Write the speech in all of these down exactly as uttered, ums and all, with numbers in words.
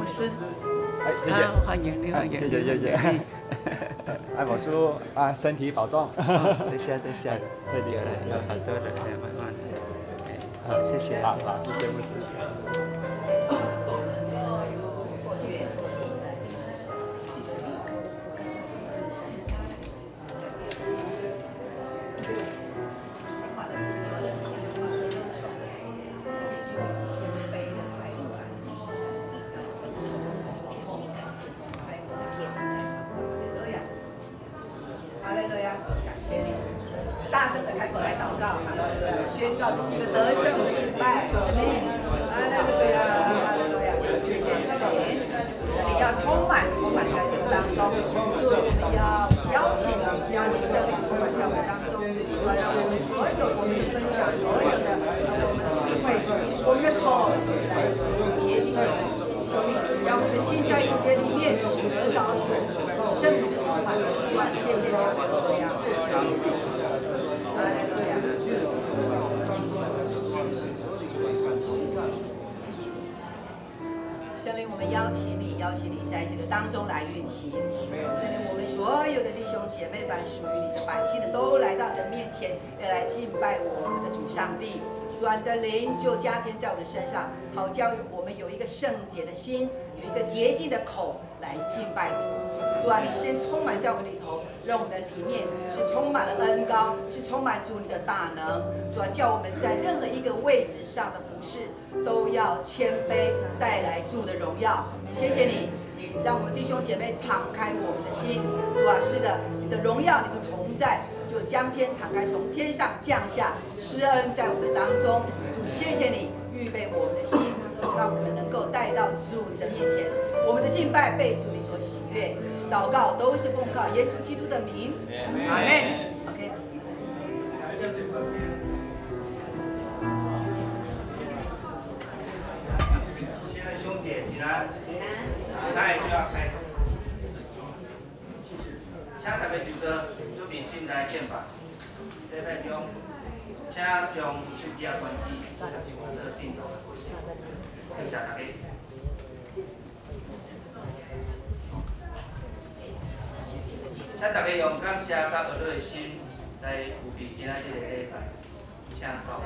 师。 哎，谢谢。 欢迎你，欢迎。 谢谢谢谢。哎，我叔啊，身体保重。 等下等下， 这里有了有很多人，慢慢的。好，谢谢。 好好，谢谢牧师。 宣告这是一个得胜的敬拜，哈利路亚，哈利路亚，谢谢你，你要充满充满在这个当中，主要邀请邀请圣灵充满在我们当中，说让我们所有我们的分享，所有的我们的实惠，我们的口来洁净我们，求你让我们的心在主的里面得着主圣灵的充满，主啊，谢谢你，哈利路亚，哈利路亚。圣灵，我们邀请你，邀请你在这个当中来运行。圣灵，我们所有的弟兄姐妹，凡属于你的百姓的，都来到你的面前，要来敬拜我们的主上帝。主啊，你的灵就加添在我们身上，好叫我们有一个圣洁的心，有一个洁净的口来敬拜主。主啊，你先充满在我们里头，让我们的里面是充满了恩膏，是充满主你的大能。主啊，叫我们在任何一个位置上的服侍，都要谦卑，带来主的荣耀。谢谢你，你让我们弟兄姐妹敞开我们的心。主啊，是的，你的荣耀，你的同在，就将天敞开，从天上降下，施恩在我们当中。主，谢谢你预备我们的心，让我们能够带到主你的面前。我们的敬拜被主你所喜悦，祷告都是奉告耶稣基督的名，阿门。OK。 现在兄姐平安，舞台就要开始，请大家就着准备心来敬拜。礼拜中，请将手机啊关机，也是我这个电脑的关系，谢谢大家。请大家用感谢甲学乐的心来有备今仔日的礼拜，请走。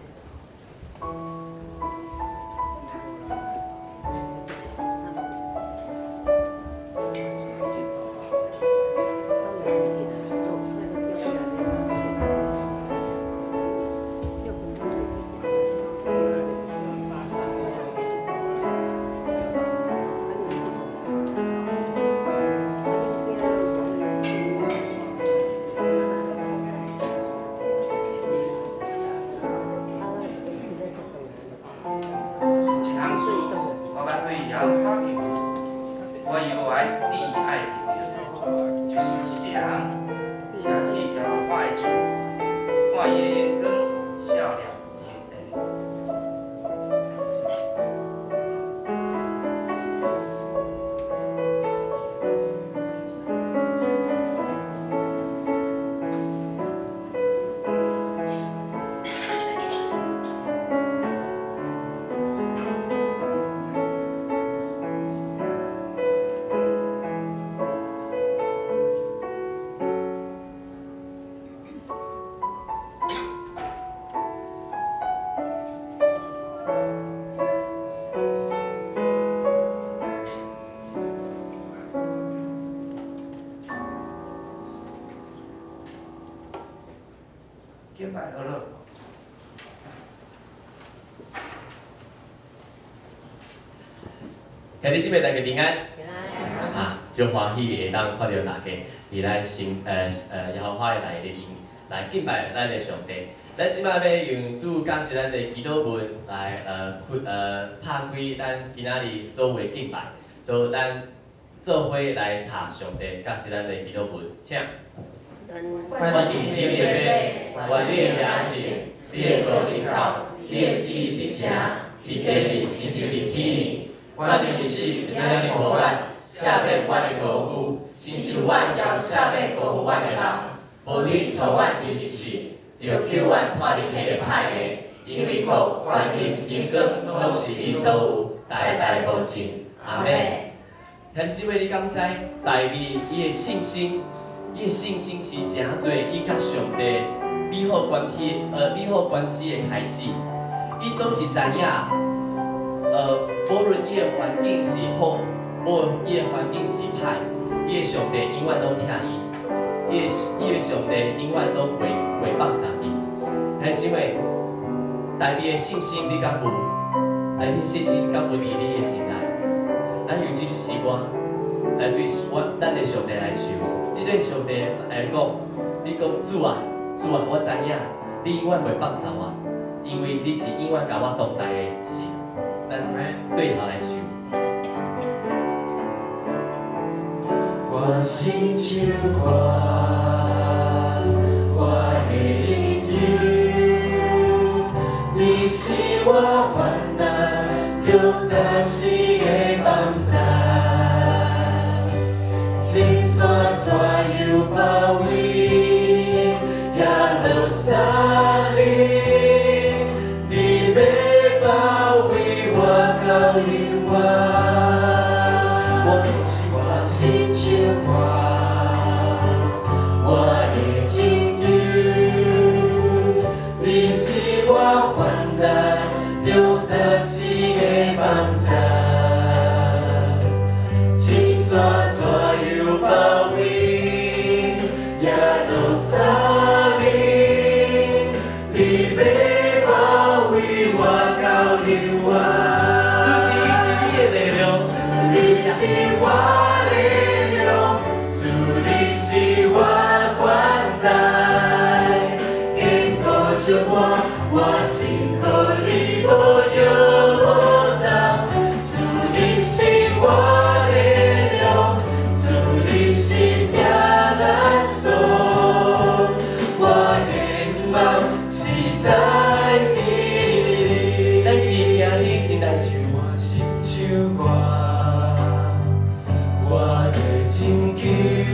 敬拜好了。 兄弟姊妹大家平安，啊，就欢喜会当看到大家伫咱心呃呃耶和华的内面来敬拜咱的上帝。咱即摆要用主教示咱的祈祷文来呃开呃拍开咱今仔日所有的敬拜，所以咱做伙来读上帝教示咱的祈祷文，请。我伫天的马，我你的名是，你的国临到，你的旨意伫遮，伫地里亲像伫天里。我的历史怎样互阮写俾阮的歌舞，亲像阮要写俾歌舞阮的人。无你助阮伫日时，就救阮脱离迄个歹个，因为国、权、力、荣光，拢是你所有，代代无尽。 阿妹。兄弟姊妹，你敢知大卫伊的信心，伊的信心是诚侪伊甲上帝美好关系，呃，美好关系的开始。伊总是知影，呃，无论伊的环境是好，无论伊的环境是歹，伊的上帝永远拢听伊，伊的伊的上帝永远拢袂袂放下去。兄弟姊妹，大卫的信心你敢有？大卫的信心敢有伫你的心内？咱用这句诗歌来对我咱的上帝来唱。你对上帝来讲，你讲主啊，主啊，我知影你永远袂放下我，因为你是永远甲我同在的神。咱对头来唱。我心就歌，我的亲友，你是我患难中得时的帮助，金山怎样包围，也落山里，你要包围我到永远。我是我心就歌，我的亲友，你是我患难中得时的帮助，青山怎样包围，也落山里，你要包围我到永远。主是你是你的力量，你是我力量，主你是我关怀，坚固着我，我心可你保佑我，主你是我力量，主你是平安锁，我希望是在你里。咱是兄弟先来唱，我心唱歌，我的亲眷，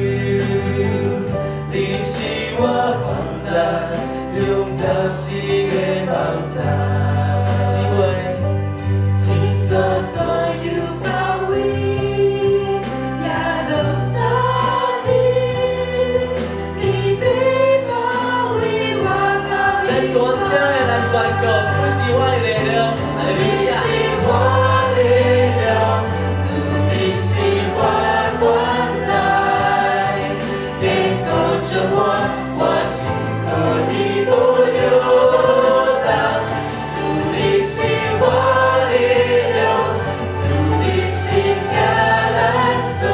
你是我患难中得时的帮助。姊妹，青山怎样包围，也落山里，你要包围我到永远。咱大声的来宣告，主是我的力量，哈利路亚。主是我力量，主你是我关怀，坚固着我，我心可你保佑。主你是我力量，主你是平安锁，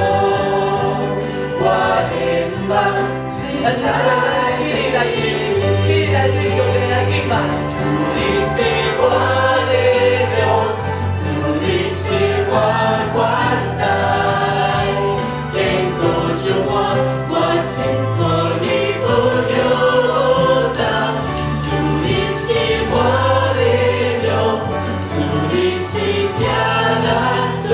我希望是在你里，起来对上帝来敬拜。主你是我力量，主你是我关怀，坚固着我，我心可你保佑。主你是我力量，主你是平安锁，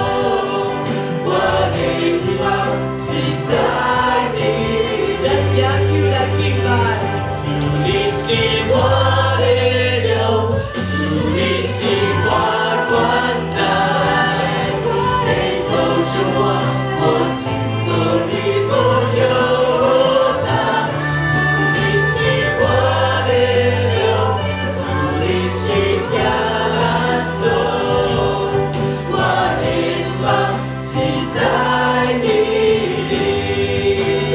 我希望是在你里。咱举手来敬拜。主你是我力量，主你是我关怀，坚固着我，我心可你保佑。主你是我力量，主你是平安锁，我希望是在你里。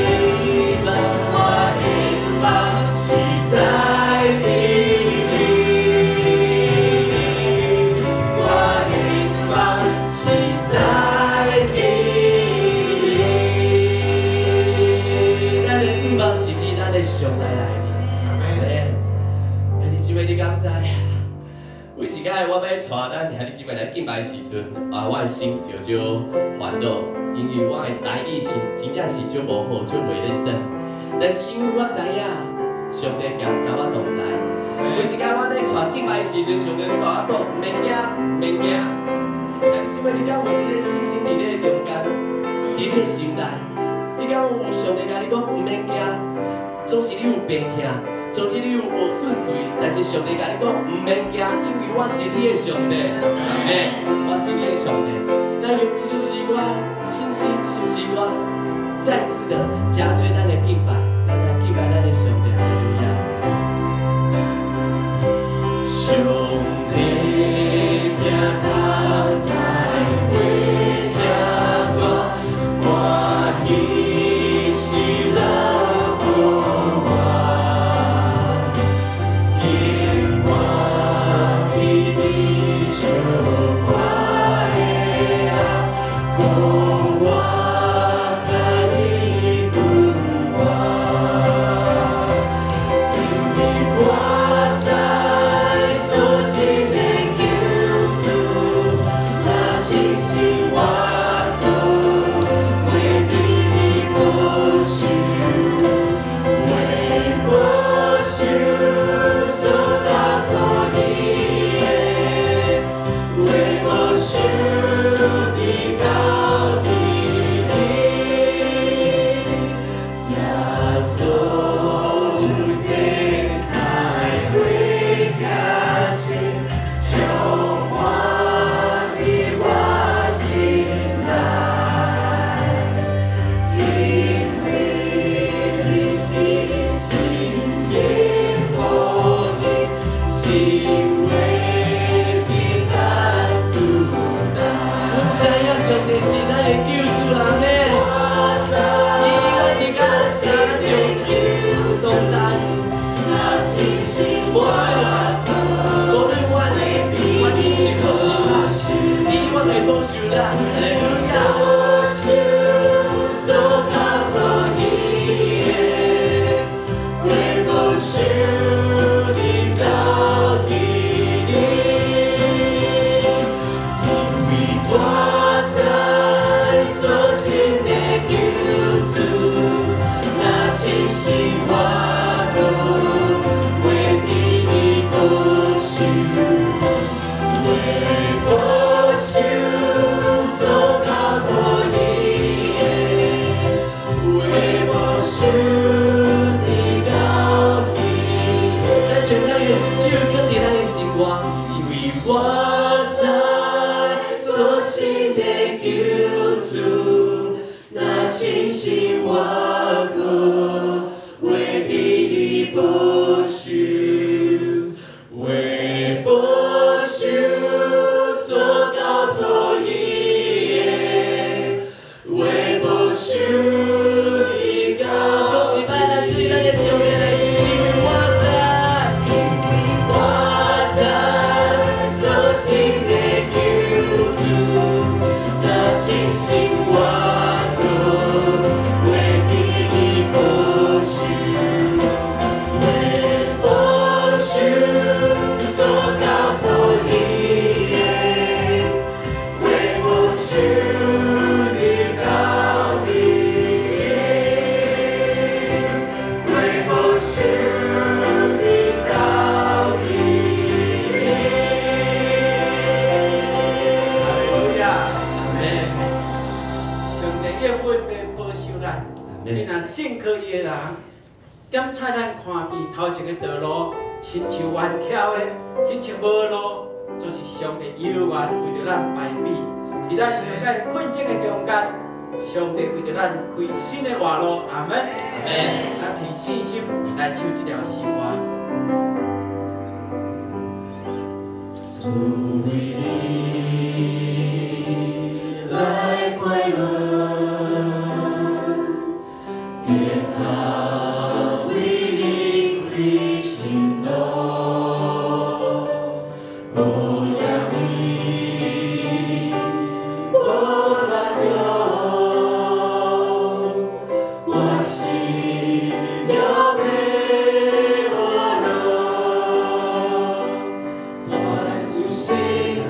我希望是在你里，我希望是在你里。咱的希望是伫咱的上帝内面。兄弟姊妹，你敢知？有时间我要带咱兄弟姊妹来敬拜的时阵，啊，我的心就少烦恼，因为我的台语是真正是少无好，少袂认得。但是因为我知影，上帝甲甲我同在。每一天我咧传敬拜的时阵，上帝咧甲我讲，毋免惊，毋免惊。兄弟姊妹，你敢有即个信心伫你的中间，伫你的心内？你敢有上帝甲你讲毋免惊？总是你有病痛，总就算你有无顺遂，但是上帝甲你讲，唔免惊，因为我是你的上帝，嘿，我是你的上帝。那用这首诗歌，信息这首诗歌，再次的加追咱的敬拜，咱来敬拜咱的上帝，哈利路亚。上帝听他在为听我，我的喜乐和我，因我比你受快乐，和我可以不我，因为我在所信的救主，那信心我都为你不朽，为不朽所交托的，为不朽的高的耶稣主点开会感情，充满你我心来，因为你心心也同意，心为平安主宰。我知影上帝是咱的救主人嘞，伊爱你甲咱用救主咱，那真心我无论我的我的是好是歹，你我会保守咱，哈利路亚。所交托的，为保守的高的，因为我在所信的救主，那真心我都为你保守，为保守所交托的，为保守的高的。咱全体的手放伫咱的心肝，因为我在所信的救主，那真心我可为你保守，为保守所交托的，为保守的高。恭喜拜咱对咱的上帝来祝福，因为我在，因为我在所信的救主，那真心我可为你保守，为保守所交托的，为保守的高的，为保守的高的。 哈利路亚！ 阿门。 上帝应允要保守咱，你若信靠伊的人，检查咱看见头前的道路，亲像弯翘的，亲像无路，就是上帝犹原为着咱排比。伫咱上界困境的中间，上帝为着咱开新的活路。阿门。 阿门。 咱凭信心来唱这条诗歌。 主为你来归轮，天堂为你开心路，无量你无难走，我心要被我容。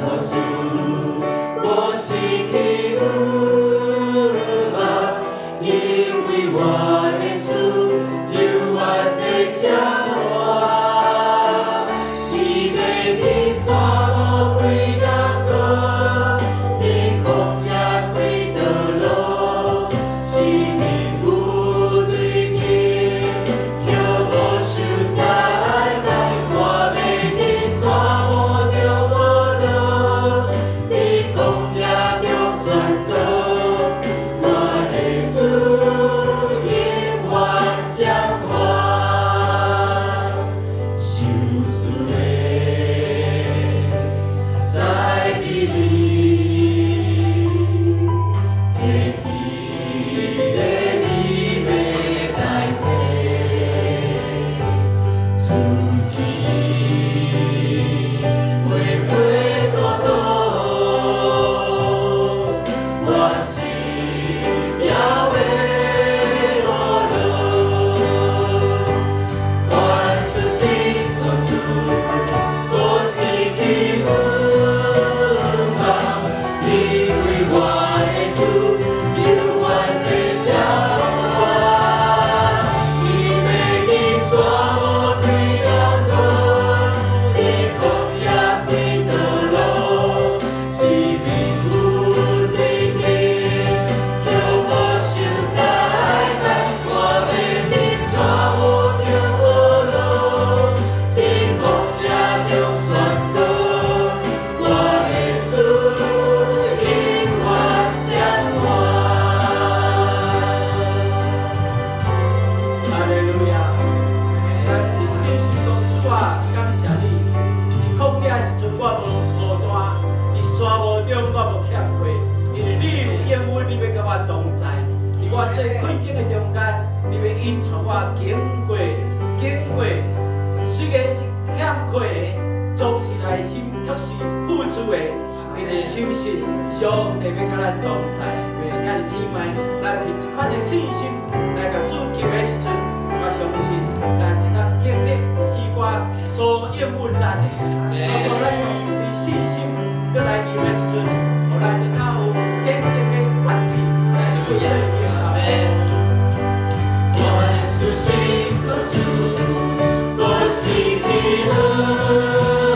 中我无欠亏，因为你有应允，你要甲我同在，伫我最困境的中间，你要引导我经过经过，虽然是欠亏的，总是内心却是富足的。因为相信上帝要甲咱同在，咱姊妹，咱凭这款的信心来甲主求的时阵，我相信咱会当经历四关所应允咱的。如果咱用一颗信心，搁来求的时阵，互咱会较有坚定的发志来为了赢啊！ 我的属心可主，我是你路。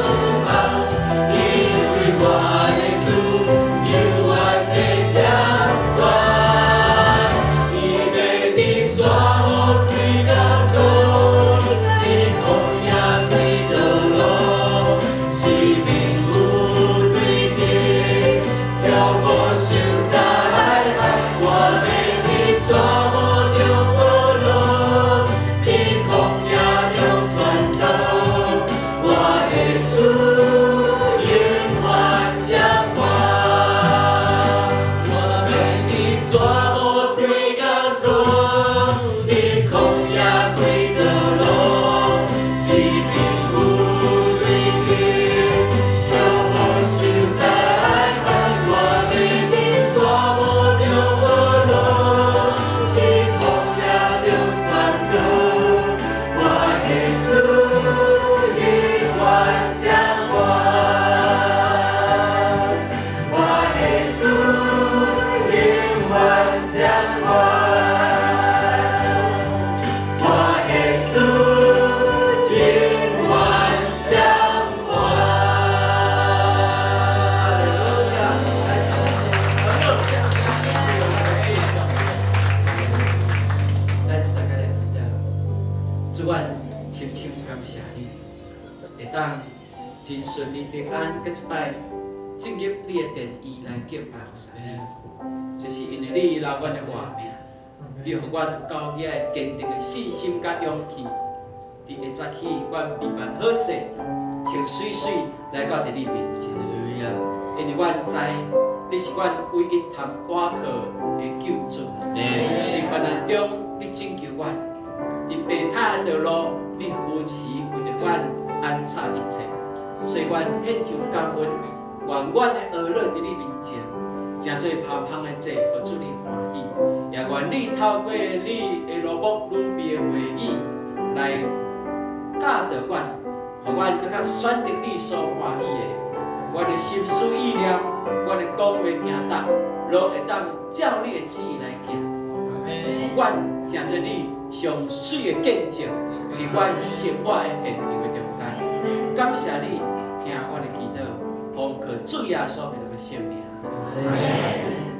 真顺利平安，搁一摆进入你的殿宇来敬拜神。就是因为你留阮的活命，你互阮有够野的坚定的信心甲勇气。伫下早起，阮备办好势，穿水水来到伫你面前。因为阮知你是阮唯一通倚靠的救主。伫困难中，你拯救阮；伫白塔的道路，你扶持为着阮安插一切。所以，阮献上感恩，愿阮的儿女伫你面前，诚做芳香的祭，互主你欢喜。也愿你透过你的罗木鲁比的话语来教导阮，互阮更较选择你所欢喜的。阮的心思意念，阮的讲话行答，拢会当照你的旨意来行。互阮诚做你上水的见证，伫阮生活的现场的中间。感谢你。听我的祈祷，奉靠主耶稣基督的圣名。